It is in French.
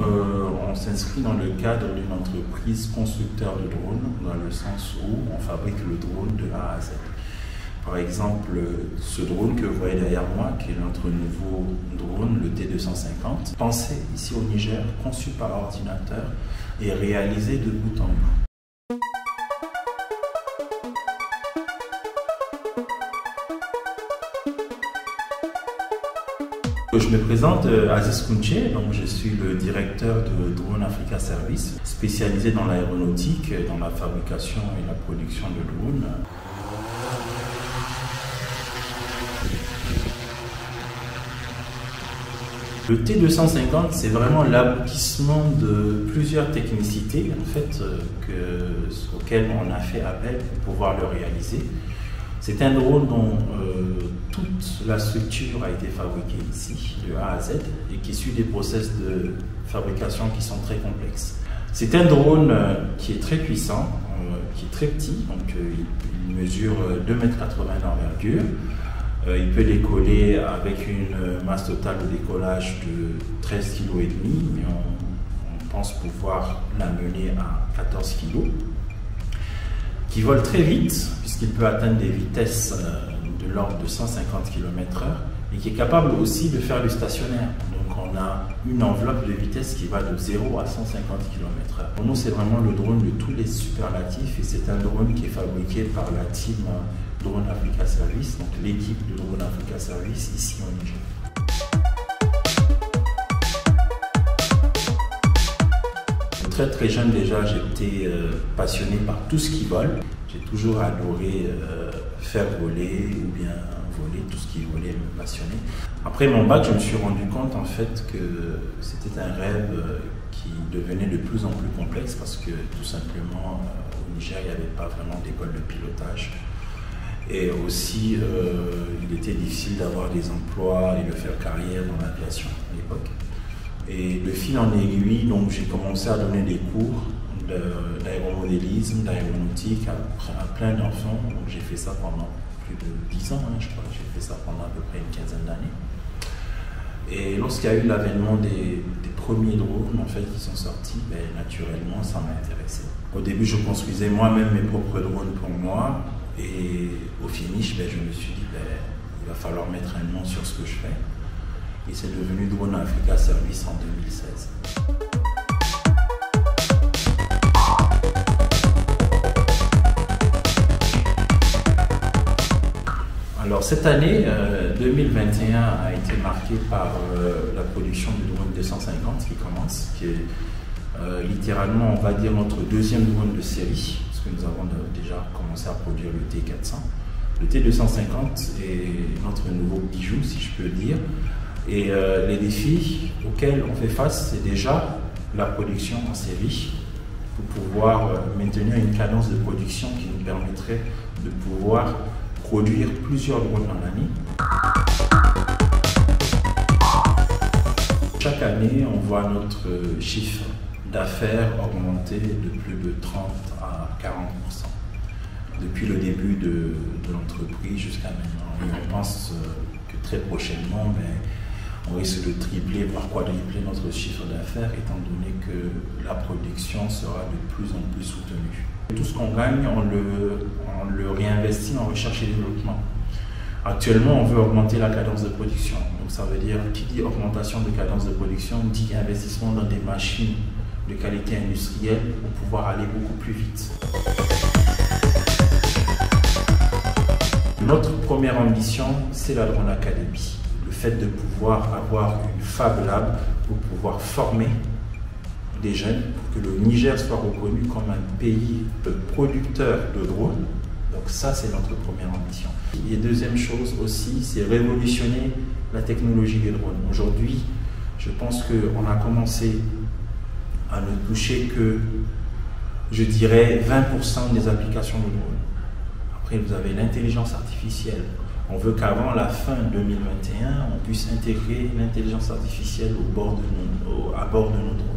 on s'inscrit dans le cadre d'une entreprise constructeur de drones, dans le sens où on fabrique le drone de A à Z. Par exemple, ce drone que vous voyez derrière moi, qui est notre nouveau drone, le T250, pensé ici au Niger, conçu par ordinateur et réalisé de bout en bout. Je me présente, Aziz Kounché, donc je suis le directeur de Drone Africa Service, spécialisé dans l'aéronautique, dans la fabrication et la production de drones. Le T250, c'est vraiment l'aboutissement de plusieurs technicités en fait, auxquelles on a fait appel pour pouvoir le réaliser. C'est un drone dont toute la structure a été fabriquée ici, de A à Z, et qui suit des process de fabrication qui sont très complexes. C'est un drone qui est très puissant, qui est très petit, donc il mesure 2,80 m d'envergure. Il peut décoller avec une masse totale de décollage de 13,5 kg, mais on pense pouvoir l'amener à 14 kg. Qui vole très vite, puisqu'il peut atteindre des vitesses de l'ordre de 150 km/h, et qui est capable aussi de faire du stationnaire. Donc on a une enveloppe de vitesse qui va de 0 à 150 km/h. Pour nous, c'est vraiment le drone de tous les superlatifs, et c'est un drone qui est fabriqué par la team Drone Africa Service, donc l'équipe de Drone Africa Service ici au Niger. Très jeune déjà, j'étais passionné par tout ce qui vole. J'ai toujours adoré faire voler ou bien voler, tout ce qui volait me passionnait. Après mon bac, je me suis rendu compte en fait que c'était un rêve qui devenait de plus en plus complexe parce que tout simplement au Niger, il n'y avait pas vraiment d'école de pilotage. Et aussi, il était difficile d'avoir des emplois et de faire carrière dans l'aviation à l'époque. Et de fil en aiguille, donc j'ai commencé à donner des cours d'aéromodélisme, d'aéronautique à plein d'enfants. Donc j'ai fait ça pendant plus de 10 ans, je crois. J'ai fait ça pendant à peu près une quinzaine d'années. Et lorsqu'il y a eu l'avènement des premiers drones en fait, qui sont sortis, naturellement ça m'a intéressé. Au début, je construisais moi-même mes propres drones pour moi. Et au finish, je me suis dit, il va falloir mettre un nom sur ce que je fais. Et c'est devenu Drone Africa Service en 2016. Alors cette année, 2021 a été marquée par la production du drone 250 qui commence, qui est littéralement, on va dire, notre deuxième drone de série. Nous avons déjà commencé à produire le T400. Le T250 est notre nouveau bijou, si je peux dire. Et les défis auxquels on fait face, c'est déjà la production en série, pour pouvoir maintenir une cadence de production qui nous permettrait de pouvoir produire plusieurs drones dans l'année. Chaque année, on voit notre chiffre d'affaires augmenter de plus de 30 à 40% depuis le début de l'entreprise jusqu'à maintenant. Et on pense que très prochainement, on risque de tripler, voire quadrupler notre chiffre d'affaires, étant donné que la production sera de plus en plus soutenue. Tout ce qu'on gagne, on le réinvestit en recherche et développement. Actuellement, on veut augmenter la cadence de production. Donc ça veut dire, qui dit augmentation de cadence de production, dit investissement dans des machines de qualité industrielle pour pouvoir aller beaucoup plus vite. Notre première ambition, c'est la Drone Academy. Le fait de pouvoir avoir une Fab Lab pour pouvoir former des jeunes, pour que le Niger soit reconnu comme un pays producteur de drones. Donc ça, c'est notre première ambition. Et deuxième chose aussi, c'est révolutionner la technologie des drones. Aujourd'hui, je pense qu'on a commencé à ne toucher que, je dirais, 20% des applications de drones. Après, vous avez l'intelligence artificielle. On veut qu'avant la fin 2021, on puisse intégrer l'intelligence artificielle à bord de nos drones.